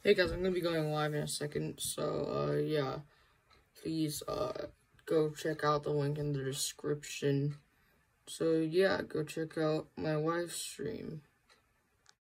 Hey guys, I'm gonna be going live in a second, so yeah, please go check out the link in the description. So yeah, go check out my live stream.